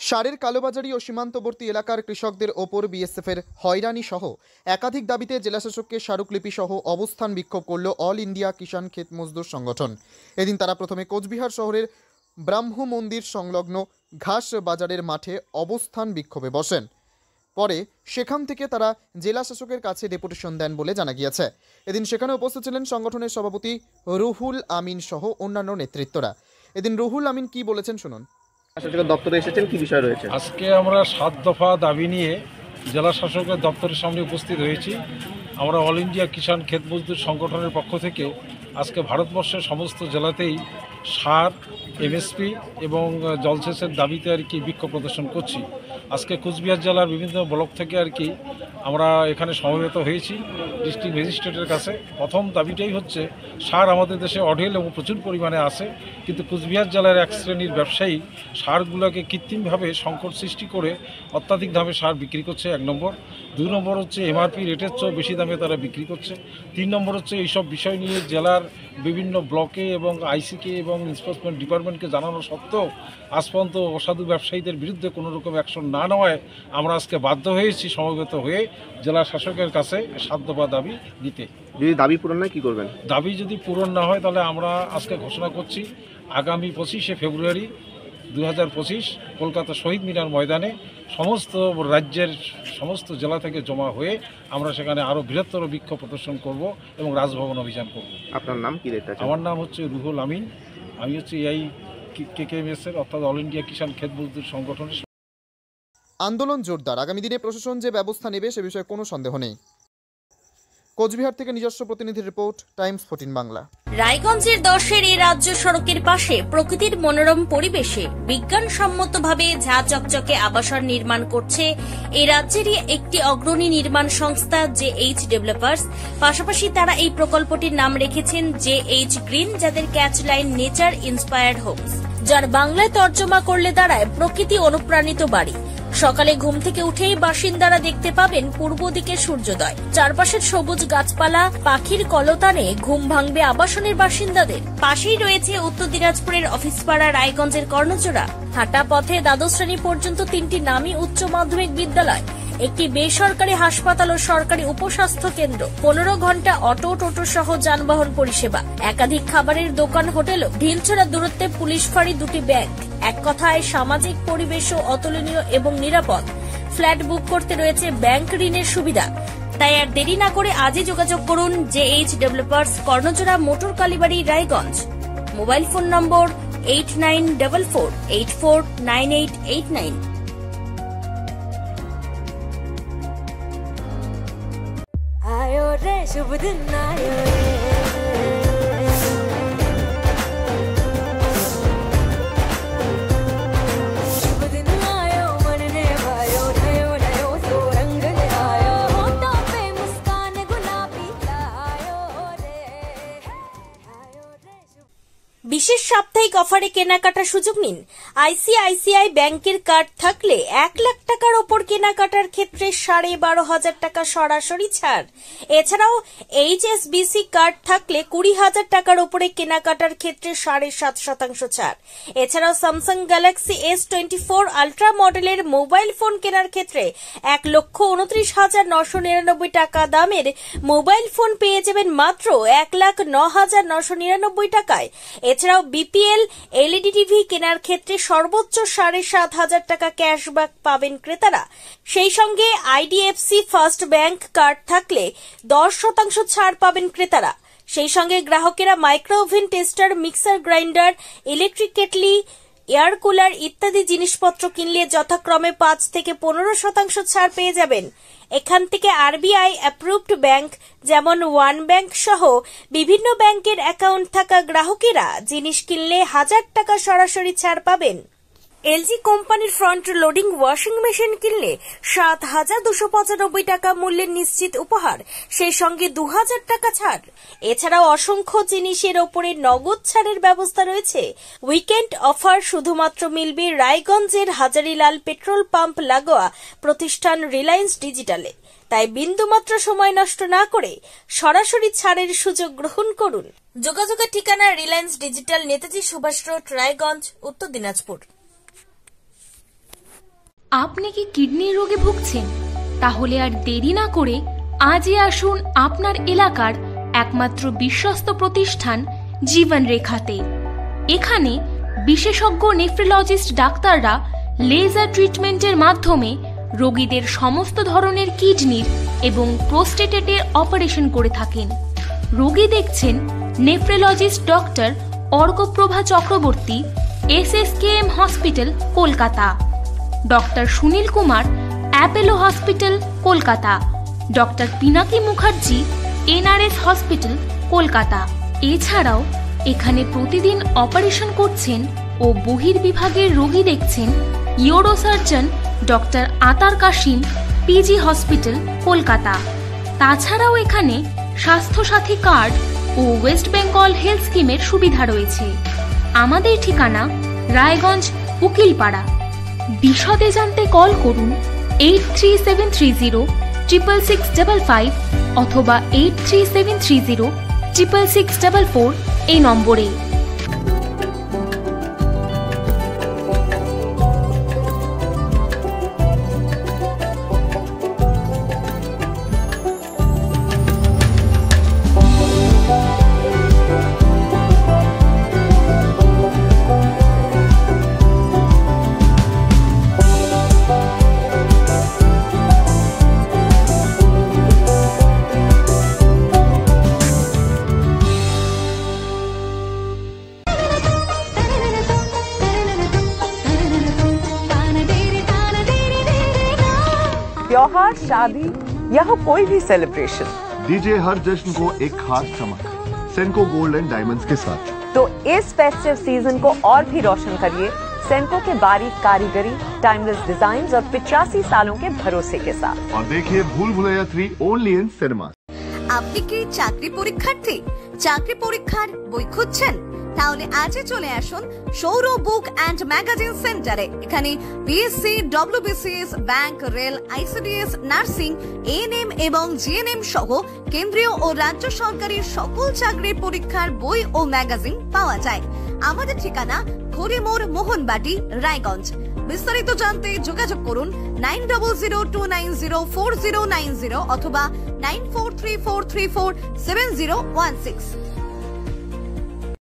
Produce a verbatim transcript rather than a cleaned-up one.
সারের কালোবাজারি ও সীমান্তবর্তী এলাকার কৃষকদের ওপর বিএসএফের হয়রানি সহ একাধিক দাবিতে জেলাশাসককে স্মারকলিপি সহ অবস্থান বিক্ষোভ করল অল ইন্ডিয়া কিষাণ ক্ষেত মজদুর সংগঠন। এদিন তারা প্রথমে কোচবিহার শহরের ব্রাহ্ম মন্দির সংলগ্ন ঘাস বাজারের মাঠে অবস্থান বিক্ষোভে বসেন। পরে সেখান থেকে তারা জেলা শাসকের কাছে ডেপুটেশন দেন বলে জানা গিয়েছে। এদিন সেখানে উপস্থিত ছিলেন সংগঠনের সভাপতি রুহুল আমিন সহ অন্যান্য নেতৃত্বরা। এদিন রুহুল আমিন কি বলেছেন শুনুন। শাসকের দপ্তরে এসেছেন, কি বিষয় রয়েছে? আজকে আমরা সাত দফা দাবি নিয়ে জেলা শাসকের দপ্তরের সামনে উপস্থিত হয়েছি। আমরা অল ইন্ডিয়া কিষাণ ক্ষেত মজদুর সংগঠনের পক্ষ থেকে আজকে ভারতবর্ষের সমস্ত জেলাতেই সার, এমএসপি এবং জলসেচের দাবিতে আর কি বিক্ষোভ প্রদর্শন করছি। আজকে কুচবিহার জেলার বিভিন্ন ব্লক থেকে আর কি আমরা এখানে সমবেত হয়েছি ডিস্ট্রিক্ট ম্যাজিস্ট্রেটের কাছে। প্রথম দাবিটাই হচ্ছে সার আমাদের দেশে অঢেল এবং প্রচুর পরিমাণে আছে, কিন্তু কুচবিহার জেলার এক শ্রেণীর ব্যবসায়ী সারগুলোকে কৃত্রিমভাবে সংকট সৃষ্টি করে অত্যাধিক দামে সার বিক্রি করছে, এক নম্বর। দুই নম্বর হচ্ছে এমআরপি রেটের চেয়েও বেশি দামে তারা বিক্রি করছে। তিন নম্বর হচ্ছে এইসব বিষয় নিয়ে জেলার বিভিন্ন ব্লকে এবং আইসিকে এবং এনফোর্সমেন্ট ডিপার্টমেন্টকে জানানো সত্ত্বেও আজ পর্যন্ত অসাধু ব্যবসায়ীদের বিরুদ্ধে কোনো রকম অ্যাকশন না নেওয়ায় আমরা আজকে বাধ্য হয়েছি সমবেত হয়ে জেলা শাসকের কাছে সাত দফা দাবি দিতে। যদি দাবি পূরণ হয় কী করবেন? দাবি যদি পূরণ না হয় তাহলে আমরা আজকে ঘোষণা করছি আগামী পঁচিশে ফেব্রুয়ারি দু হাজার পঁচিশ কলকাতা শহীদ মিনার ময়দানে সমস্ত রাজ্যের সমস্ত জেলা থেকে জমা হয়ে আমরা সেখানে আরও বৃহত্তর বিক্ষোভ প্রদর্শন করব এবং রাজভবন অভিযান করব। আপনার নাম কি? আমার নাম হচ্ছে রুহুল আমিন। আমি হচ্ছে এই কেকেএমএস এর অর্থাৎ অল ইন্ডিয়া কিষাণ ক্ষেত মজদুর সংগঠনের। আন্দোলন জোরদার, আগামী দিনে প্রশাসন যে ব্যবস্থা নেবে সে বিষয়ে কোনো সন্দেহ নেই। কোচবিহার থেকে নিজস্ব প্রতিনিধি রিপোর্ট, টাইমস ফোরটিন বাংলা। রায়গঞ্জের দশের এই রাজ্য সড়কের পাশে প্রকৃতির মনোরম পরিবেশে বিজ্ঞানসম্মতভাবে ঝা চকচকে আবাসন নির্মাণ করছে এই রাজ্যেরই একটি অগ্রণী নির্মাণ সংস্থা জে এইচ ডেভেলপার্স। পাশাপাশি তারা এই প্রকল্পটির নাম রেখেছেন জে এইচ গ্রিন, যাদের ক্যাচলাইন নেচার ইন্সপায়ার্ড হোমস, যার বাংলায় তর্জমা করলে দাঁড়ায় প্রকৃতি অনুপ্রাণিত বাড়ি। সকালে ঘুম থেকে উঠেই বাসিন্দারা দেখতে পাবেন পূর্ব দিকে সূর্যোদয়, চারপাশের সবুজ গাছপালা, পাখির কলতানে ঘুম ভাঙবে আবাসনের বাসিন্দাদের। পাশেই রয়েছে উত্তর দিনাজপুরের অফিসপাড়া রায়গঞ্জের কর্ণজোড়া। হাঁটা পথে দ্বাদশ শ্রেণী পর্যন্ত তিনটি নামী উচ্চ মাধ্যমিক বিদ্যালয়, একটি বেসরকারি হাসপাতাল ও সরকারি উপস্বাস্থ্য কেন্দ্র, পনেরো ঘন্টা অটো টোটো সহ যানবাহন পরিষেবা, একাধিক খাবারের দোকান, হোটেল, ঢিলছড়া দূরত্বে পুলিশ ফাঁড়ি, দুটি ব্যাংক। এক কথায় সামাজিক পরিবেশও অতুলনীয় এবং নিরাপদ। ফ্ল্যাট বুক করতে রয়েছে ব্যাংক ঋণের সুবিধা। তাই আর দেরি না করে আজই যোগাযোগ করুন J H developers, Karnajora, motor Kalibari, Raiganj. Mobile phone number eight nine four four eight four nine eight eight nine. आयो रे शुभ दिन आयो रे, शुभ दिन आयो मन ने भायो, नयो नयो सो रंग ले आयो, होठों पे मुस्कान गुलाबी आयो रे, आयो रे शुभ। বিশেষ সাপ্তাহিক অফারে কেনাকাটার সুযোগ নিন। আইসিআইসিআই ব্যাংকের কার্ড থাকলে এক লাখ টাকার ওপর কেনাকাটার ক্ষেত্রে সাড়ে বারো হাজার টাকা সরাসরি ছাড়। এছাড়াও এইচএসবিসি কার্ড থাকলে কুড়ি হাজার টাকার ওপরে কেনাকাটার ক্ষেত্রে সাড়ে সাত শতাংশ ছাড়। এছাড়াও Samsung Galaxy S twenty four ultra মডেলের মোবাইল ফোন কেনার ক্ষেত্রে এক লক্ষ উনত্রিশ হাজার নশো নিরানব্বই টাকা দামের মোবাইল ফোন পেয়ে যাবেন মাত্র এক লাখ ন হাজার নশো নিরানব্বই টাকায়। এছাড়াও বিপিএল এলইডি টিভি কেনার ক্ষেত্রে সর্বোচ্চ সাড়ে সাত হাজার টাকা ক্যাশব্যাক পাবেন ক্রেতারা। সেই সঙ্গে আইডিএফসি ফার্স্ট ব্যাংক কার্ড থাকলে দশ শতাংশ ছাড় পাবেন ক্রেতারা। সেই সঙ্গে গ্রাহকেরা micro oven, toaster, mixer grinder, electric kettle, air cooler ইত্যাদি জিনিসপত্র কিনলে যথাক্রমে পাঁচ থেকে পনেরো শতাংশ ছাড় পেয়ে যাবেন। এখান থেকে আরবিআই অ্যাপ্রুভড ব্যাংক যেমন ওয়ান ব্যাংক সহ বিভিন্ন ব্যাংকের অ্যাকাউন্ট থাকা গ্রাহকেরা জিনিস কিনলে হাজার টাকা সরাসরি ছাড় পাবেন। এলজি কোম্পানির ফ্রন্ট লোডিং ওয়াশিং মেশিন কিনলে সাত হাজার দুশো পঁচানব্বই টাকা মূল্যের নিশ্চিত উপহার, সেই সঙ্গে দু হাজার টাকা ছাড়। এছাড়াও অসংখ্য জিনিসের ওপরে নগদ ছাড়ের ব্যবস্থা রয়েছে। উইকেন্ড অফার শুধুমাত্র মিলবে রায়গঞ্জের হাজারিলাল পেট্রোল পাম্প লাগোয়া প্রতিষ্ঠান রিলায়েন্স ডিজিটালে। তাই বিন্দুমাত্র সময় নষ্ট না করে সরাসরি ছাড়ের সুযোগ গ্রহণ করুন। যোগাযোগের ঠিকানা Reliance Digital, Netaji Subhash road, Raiganj, Uttar Dinajpur. আপনি কি কিডনির রোগে ভুগছেন? তাহলে আর দেরি না করে আজই আসুন আপনার এলাকার একমাত্র বিশ্বস্ত প্রতিষ্ঠান জীবন রেখাতে। এখানে বিশেষজ্ঞ নেফ্রোলজিস্ট ডাক্তাররা লেজার ট্রিটমেন্টের মাধ্যমে রোগীদের সমস্ত ধরনের কিডনির এবং প্রোস্টেটেটের অপারেশন করে থাকেন। রোগী দেখছেন nephrologist doctor Arkaprabha Chakraborty, S S K M hospital, Kolkata. Doctor Sunil Kumar, Apollo hospital, Kolkata. Doctor Pinaki Mukherjee, N R S hospital, Kolkata. এছাড়াও এখানে প্রতিদিন অপারেশন করছেন ও বহির্বিভাগের রোগী দেখছেন ইউরোসার্জন ডক্টর আতার কাশিম, পিজি হসপিটাল, কলকাতা। তাছাড়াও এখানে স্বাস্থ্যসাথী কার্ড ও ওয়েস্ট বেঙ্গল হেলথ স্কিমের সুবিধা রয়েছে। আমাদের ঠিকানা রায়গঞ্জ, উকিলপাড়া। বিশদে জানতে কল করুন eight three seven three zero triple six double five অথবা eight three seven three zero triple six double four এই নম্বরে। त्योहार, शादी या हो कोई भी सेलिब्रेशन, दीजिए हर जश्न को एक खास चमक सेंको गोल्ड एंड डायमंड्स के साथ। तो इस फेस्टिव सीजन को और भी रोशन करिए सेंको के बारीक कारीगरी, टाइमलेस डिजाइन और पिचासी सालों के भरोसे के साथ। और देखिए Bhool Bhulaiyaa three only in cinema. আপনি কি চাকরি পরীক্ষার্থী? চাকরি পরীক্ষার বই খুঁজছেন? তাহলে আজই চলে আসুন সৌর বুক অ্যান্ড ম্যাগাজিন সেন্টারে। এখানে BSc, WBCS, bank, rail, ICDS, nursing, ANM এবং জিএনএম সহ কেন্দ্রীয় ও রাজ্য সরকারি সকল চাকরির পরীক্ষার বই ও ম্যাগাজিন পাওয়া যায়। আমাদের ঠিকানা খড়িমোড়, মোহনবাটি, রায়গঞ্জ। বিস্তারিত জানতে যোগাযোগ করুন nine double zero two nine zero four zero nine zero অথবা nine four three four three four seven zero one six.